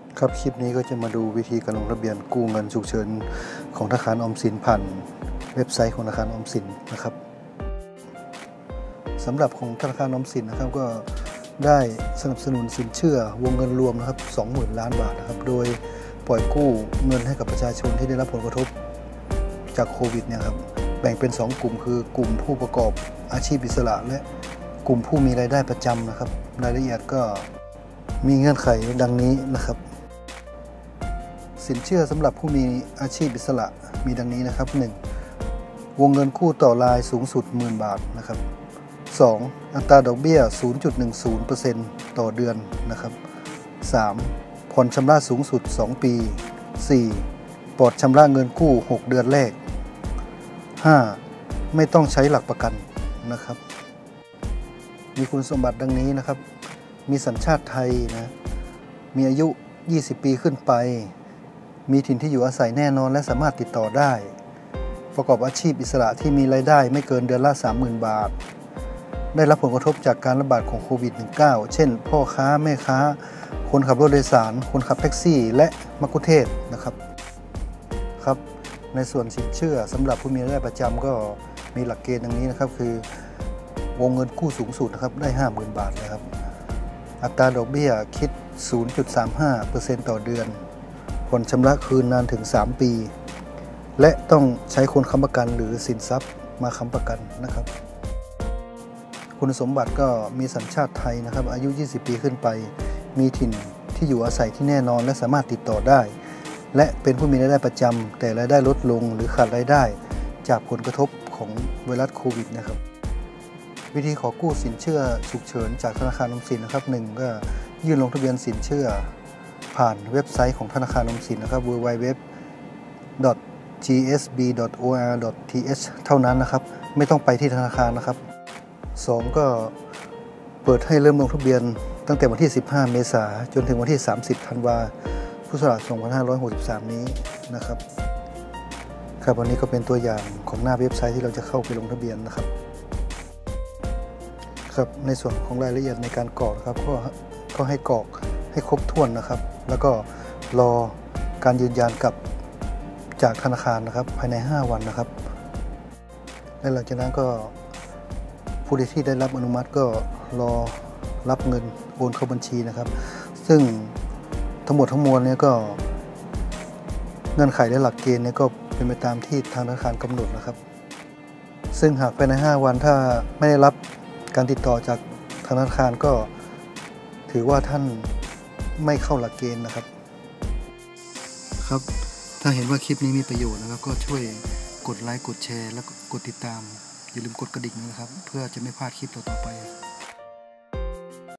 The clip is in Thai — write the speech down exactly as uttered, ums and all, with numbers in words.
ครับคลิปนี้ก็จะมาดูวิธีการลงทะเบียนกู้เงินฉุกเฉินของธนาคารออมสินผ่านเว็บไซต์ของธนาคารออมสินนะครับสำหรับของธนาคารออมสินนะครับก็ได้สนับสนุนสินเชื่อวงเงินรวมนะครับ สองหมื่น ล้านบาทนะครับโดยปล่อยกู้เงินให้กับประชาชนที่ได้รับผลกระทบจากโควิดเนี่ยครับแบ่งเป็น สอง กลุ่มคือกลุ่มผู้ประกอบอาชีพอิสระและกลุ่มผู้มีรายได้ประจำนะครับรายละเอียดก็มีเงื่อนไขดังนี้นะครับสินเชื่อสำหรับผู้มีอาชีพอิสระมีดังนี้นะครับ หนึ่ง วงเงินกู้ต่อรายสูงสุด หนึ่งหมื่น บาทนะครับ สอง อัตราดอกเบี้ย ศูนย์จุดหนึ่งศูนย์เปอร์เซ็นต์ ต่อเดือนนะครับ สาม ผ่อนชำระสูงสุด สอง ปี สี่ ปลอดชำระเงินกู้ หก เดือนแรก ห้า ไม่ต้องใช้หลักประกันนะครับมีคุณสมบัติดังนี้นะครับมีสัญชาติไทยนะมีอายุยี่สิบปีขึ้นไปมีถิ่นที่อยู่อาศัยแน่นอนและสามารถติดต่อได้ประกอบอาชีพอิสระที่มีรายได้ไม่เกินเดือนละ สามหมื่น บาทได้รับผลกระทบจากการระบาดของโควิด สิบเก้า เช่นพ่อค้าแม่ค้าคนขับรถโดยสารคนขับแท็กซี่และมัคคุเทศก์นะครับครับในส่วนสินเชื่อสำหรับผู้มีรายได้ประจำก็มีหลักเกณฑ์ดังนี้นะครับคือวงเงินกู้สูงสุดนะครับได้ ห้าหมื่น บาทนะครับอัตราดอกเบี้ยคิด ศูนย์จุดสามห้าเปอร์เซ็นต์ ต่อเดือนผ่อนชำระคืนนานถึง สาม ปีและต้องใช้คนค้ำประกันหรือสินทรัพย์มาค้ำประกันนะครับคุณสมบัติก็มีสัญชาติไทยนะครับอายุยี่สิบปีขึ้นไปมีถิ่นที่อยู่อาศัยที่แน่นอนและสามารถติดต่อได้และเป็นผู้มีรายได้ประจำแต่รายได้ลดลงหรือขาดรายได้จากผลกระทบของไวรัสโควิดนะครับวิธีขอกู้สินเชื่อฉุกเฉินจากธนาคารออมสินนะครับหนึ่งก็ยื่นลงทะเบียนสินเชื่อผ่านเว็บไซต์ของธนาคารออมสินนะครับ ดับเบิลยู ดับเบิลยู ดับเบิลยู ดอท จี เอส บี ดอท โอ อาร์ ดอท ที เอช เท่านั้นนะครับไม่ต้องไปที่ธนาคารนะครับสองก็เปิดให้เริ่มลงทะเบียนตั้งแต่วันที่สิบห้าเมษายนจนถึงวันที่สามสิบธันวาคมพุทธศักราชสองพันห้าร้อยหกสิบสามนี้นะครับครับวันนี้ก็เป็นตัวอย่างของหน้าเว็บไซต์ที่เราจะเข้าไปลงทะเบียนนะครับครับในส่วนของรายละเอียดในการกรอกครับก็ก็ให้กรอกให้ครบถ้วนนะครับแล้วก็รอการยืนยันกับจากธนาคารนะครับภายในห้าวันนะครับและหลังจากนั้นก็ผู้ที่ได้รับอนุมัติก็รอรับเงินโอนเข้าบัญชีนะครับซึ่งทั้งหมดทั้งมวลนี้ก็เงื่อนไขและหลักเกณฑ์นี้ก็เป็นไปตามที่ทางธนาคารกำหนดนะครับซึ่งหากภายในห้าวันถ้าไม่ได้รับการติดต่อจากธนาคารก็ถือว่าท่านไม่เข้าหลักเกณฑ์นะครับครับถ้าเห็นว่าคลิปนี้มีประโยชน์นะครับก็ช่วยกดไลค์กดแชร์แล้วก็กดติดตามอย่าลืมกดกระดิ่งนะครับเพื่อจะไม่พลาดคลิปต่อๆไป